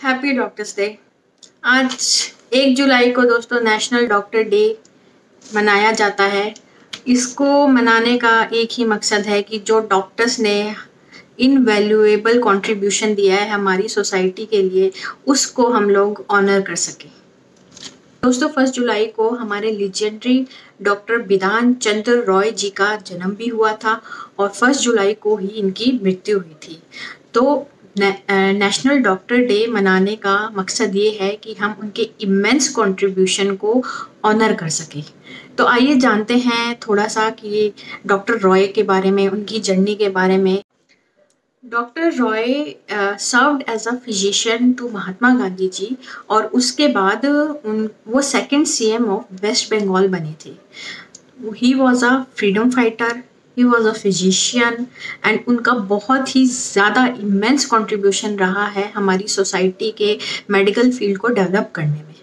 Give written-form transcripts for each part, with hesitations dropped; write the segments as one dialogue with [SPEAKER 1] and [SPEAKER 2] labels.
[SPEAKER 1] Happy doctors day. आज 1 जुलाई को दोस्तों नेशनल डॉक्टर डे मनाया जाता है। इसको मनाने का एक ही मकसद है कि जो डॉक्टर्स ने इनवैल्यूएबल कंट्रीब्यूशन दिया है हमारी सोसाइटी के लिए, उसको हम लोग ऑनर कर सकें। दोस्तों 1 जुलाई को हमारे लीजेंडरी डॉक्टर बिधान चंद्र रॉय जी का जन्म भी हुआ था और 1 जुलाई को ही इनकी मृत्यु हुई थी। तो नेशनल डॉक्टर डे मनाने का मकसद ये है कि हम उनके इमेंस कंट्रीब्यूशन को ऑनर कर सकें। तो आइए जानते हैं थोड़ा सा कि डॉक्टर रॉय के बारे में, उनकी जर्नी के बारे में। Doctor Roy served as a physician to Mahatma Gandhi ji और उसके बाद वो second CM of West Bengal बने थे। He was a freedom fighter, he was a physician and उनका बहुत ही ज़्यादा इमेंस कंट्रीब्यूशन रहा है हमारी सोसाइटी के मेडिकल फील्ड को डेवलप करने में।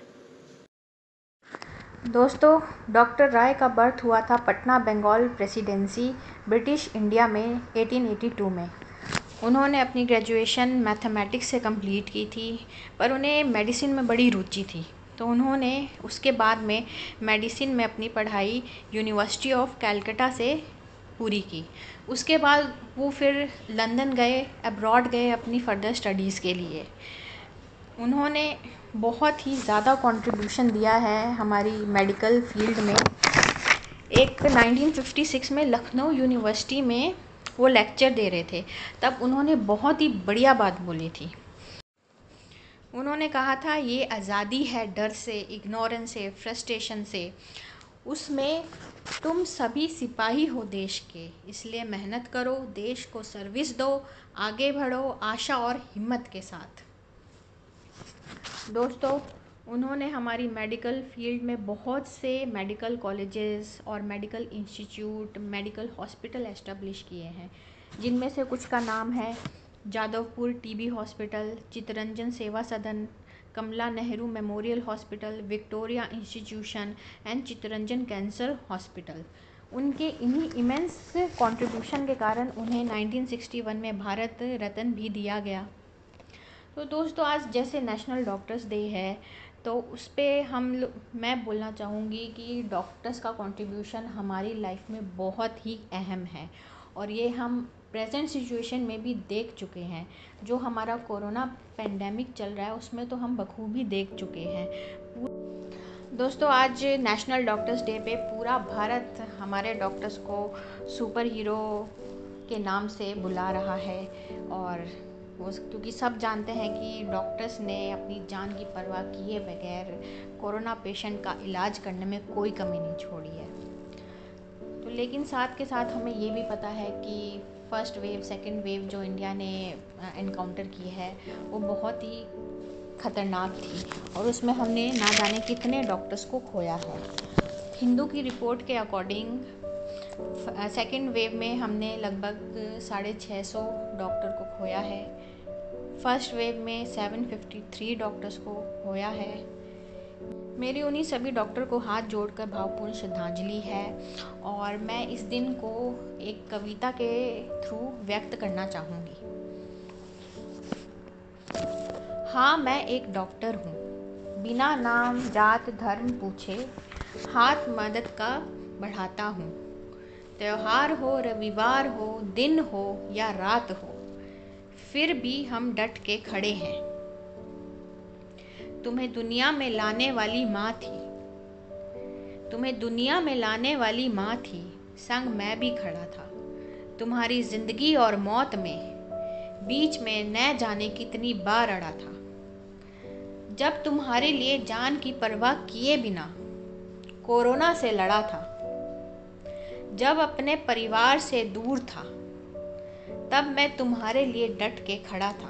[SPEAKER 2] दोस्तों डॉक्टर रॉय का बर्थ हुआ था Patna Bengal presidency British India में 1882 में। उन्होंने अपनी ग्रेजुएशन मैथमेटिक्स से कंप्लीट की थी, पर उन्हें मेडिसिन में बड़ी रुचि थी, तो उन्होंने उसके बाद में मेडिसिन में अपनी पढ़ाई यूनिवर्सिटी ऑफ कैलकाटा से पूरी की। उसके बाद वो फिर लंदन गए, अब्रॉड गए अपनी फर्दर स्टडीज़ के लिए। उन्होंने बहुत ही ज़्यादा कंट्रीब्यूशन दिया है हमारी मेडिकल फील्ड में। एक 1956 में लखनऊ यूनिवर्सिटी में वो लेक्चर दे रहे थे, तब उन्होंने बहुत ही बढ़िया बात बोली थी। उन्होंने कहा था, ये आज़ादी है डर से, इग्नोरेंस से, फ्रस्ट्रेशन से, उसमें तुम सभी सिपाही हो देश के, इसलिए मेहनत करो, देश को सर्विस दो, आगे बढ़ो आशा और हिम्मत के साथ। दोस्तों उन्होंने हमारी मेडिकल फील्ड में बहुत से मेडिकल कॉलेजेस और medical institute, medical hospital establish किए हैं, जिनमें से कुछ का नाम है Jadavpur TB hospital, Chittaranjan Seva Sadan, Kamala Nehru memorial hospital, Victoria institution and Chittaranjan cancer hospital. उनके इन्हीं इमेंस कंट्रीब्यूशन के कारण उन्हें 1961 में भारत रत्न भी दिया गया। तो दोस्तों आज जैसे नेशनल डॉक्टर्स डे है, तो उस पर मैं बोलना चाहूँगी कि डॉक्टर्स का कंट्रीब्यूशन हमारी लाइफ में बहुत ही अहम है और ये हम प्रेजेंट सिचुएशन में भी देख चुके हैं। जो हमारा कोरोना पेंडेमिक चल रहा है उसमें तो हम बखूबी देख चुके हैं। दोस्तों आज नेशनल डॉक्टर्स डे पे पूरा भारत हमारे डॉक्टर्स को सुपर हीरो के नाम से बुला रहा है और क्योंकि सब जानते हैं कि डॉक्टर्स ने अपनी जान की परवाह किए बगैर कोरोना पेशेंट का इलाज करने में कोई कमी नहीं छोड़ी है। तो लेकिन साथ के साथ हमें ये भी पता है कि फर्स्ट वेव, सेकंड वेव जो इंडिया ने एनकाउंटर की है वो बहुत ही ख़तरनाक थी और उसमें हमने ना जाने कितने डॉक्टर्स को खोया है। हिंदू की रिपोर्ट के अकॉर्डिंग सेकेंड वेव में हमने लगभग 650 डॉक्टर को खोया है। फर्स्ट वेव में 753 डॉक्टर्स को खोया है। मेरी उन्हीं सभी डॉक्टर को हाथ जोड़कर भावपूर्ण श्रद्धांजलि है और मैं इस दिन को एक कविता के थ्रू व्यक्त करना चाहूँगी। हाँ मैं एक डॉक्टर हूँ, बिना नाम जात धर्म पूछे हाथ मदद का बढ़ाता हूँ। त्योहार हो, रविवार हो, दिन हो या रात हो, फिर भी हम डट के खड़े हैं। तुम्हें दुनिया में लाने वाली माँ थी, तुम्हें दुनिया में लाने वाली माँ थी, संग मैं भी खड़ा था। तुम्हारी जिंदगी और मौत में बीच में न जाने कितनी बार अड़ा था। जब तुम्हारे लिए जान की परवाह किए बिना कोरोना से लड़ा था, जब अपने परिवार से दूर था, तब मैं तुम्हारे लिए डट के खड़ा था।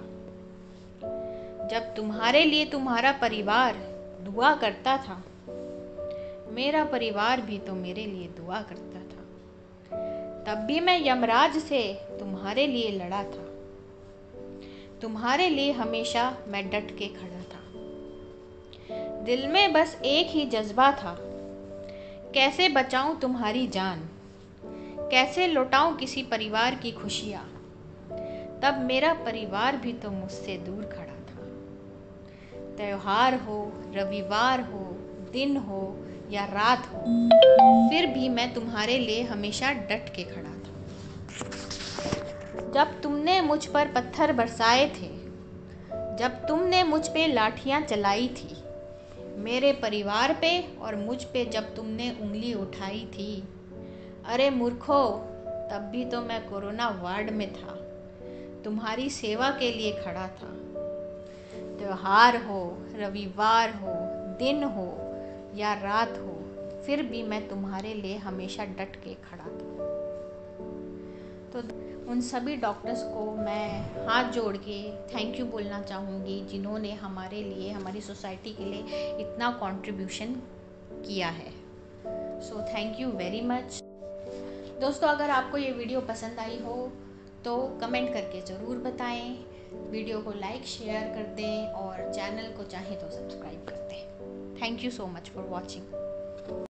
[SPEAKER 2] जब तुम्हारे लिए तुम्हारा परिवार दुआ करता था, मेरा परिवार भी तो मेरे लिए दुआ करता था। तब भी मैं यमराज से तुम्हारे लिए लड़ा था, तुम्हारे लिए हमेशा मैं डट के खड़ा था। दिल में बस एक ही जज्बा था, कैसे बचाऊं तुम्हारी जान, कैसे लौटाऊं किसी परिवार की खुशियाँ। तब मेरा परिवार भी तो मुझसे दूर खड़ा था। त्योहार हो, रविवार हो, दिन हो या रात हो, फिर भी मैं तुम्हारे लिए हमेशा डट के खड़ा था। जब तुमने मुझ पर पत्थर बरसाए थे, जब तुमने मुझ पे लाठियां चलाई थी, मेरे परिवार पे और मुझ पे जब तुमने उंगली उठाई थी, अरे मूर्खो, तब भी तो मैं कोरोना वार्ड में था, तुम्हारी सेवा के लिए खड़ा था। त्योहार हो, रविवार हो, दिन हो या रात हो, फिर भी मैं तुम्हारे लिए हमेशा डट के खड़ा था। तो उन सभी डॉक्टर्स को मैं हाथ जोड़ के थैंक यू बोलना चाहूँगी, जिन्होंने हमारे लिए, हमारी सोसाइटी के लिए इतना कंट्रीब्यूशन किया है। So thank you very much. दोस्तों, अगर आपको ये वीडियो पसंद आई हो तो कमेंट करके ज़रूर बताएं, वीडियो को लाइक शेयर कर दें और चैनल को चाहे तो सब्सक्राइब कर दें। Thank you so much for watching.